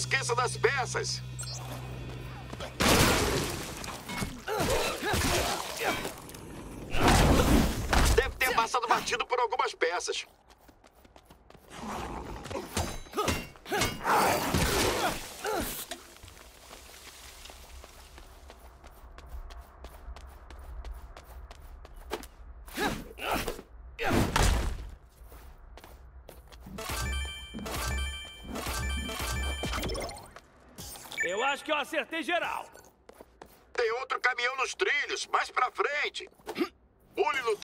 esqueça das peças. Deve ter passado batido por algumas peças. Eu acho que eu acertei geral. Tem outro caminhão nos trilhos, mais pra frente. Pule no